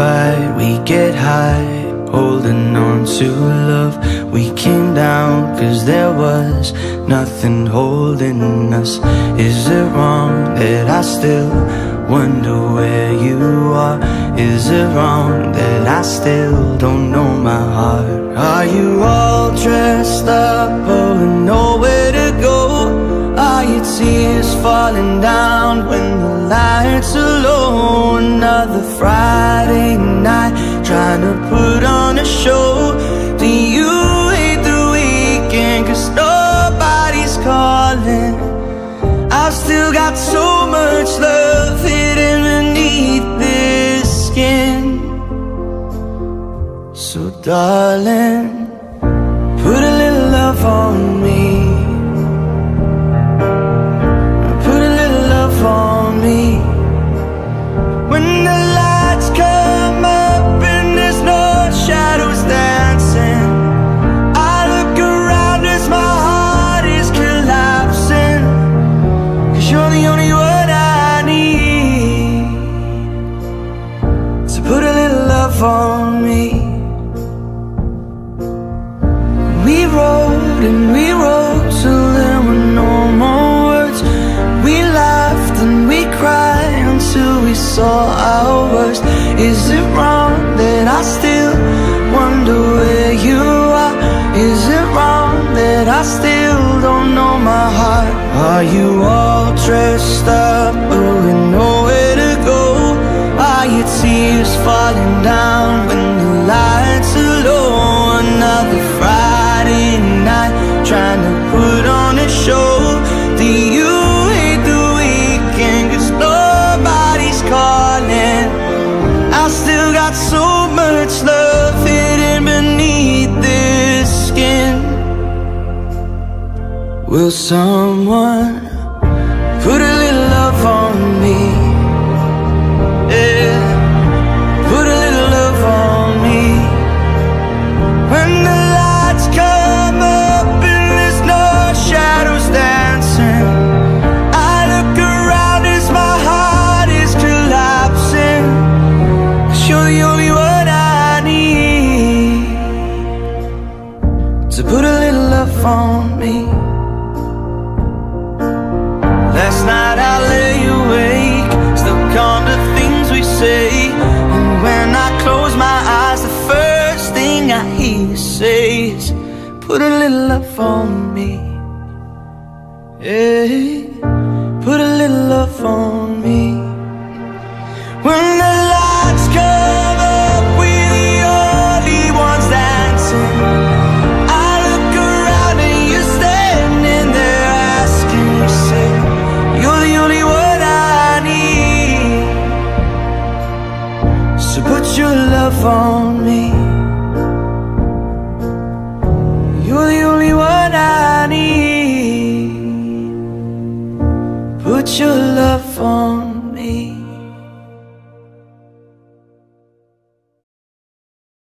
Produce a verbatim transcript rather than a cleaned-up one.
fight, we get high, holding on to love. We came down cause there was nothing holding us. Is it wrong that I still wonder where you are? Is it wrong that I still don't know my heart? Are you all dressed up but with nowhere to go? Are your tears falling down when the lights are low? Another Friday night trying to put on a show. Do you hate the weekend cause nobody's calling? I've still got so much love hidden beneath this skin. So darling, put a little love on me. Put a little love on me. When the lights come up and there's no shadows dancing, I look around as my heart is collapsing. Cause you're the only one I need. So put a little love on me. We rode and we rode till there were no more words. We laughed and we cried until we saw our worst. Is it wrong that I still wonder where you are? Is it wrong that I still don't know my heart? Are you all dressed up but with nowhere to go? Are your tears falling down when the lights are low? Another Friday night trying to put on a show. Do you hate the weekend cause nobody's calling? I've still got so much love hidden beneath this skin. Will someone put a little love on me? Yeah, put a little love on me. When the lights come up and there's no shadows dancing, I look around as my heart is collapsing. Cause you're the only one I need. So put a little love on me. Last night I lay awake, stuck on the things we say. And when I close my eyes, the first thing I hear you say is, put a little love on me. Yeah, put a little love on me. When the lights come up, we're the only ones dancing. I look around and you're standing there asking yourself, you're the only one I need. So put your love on me.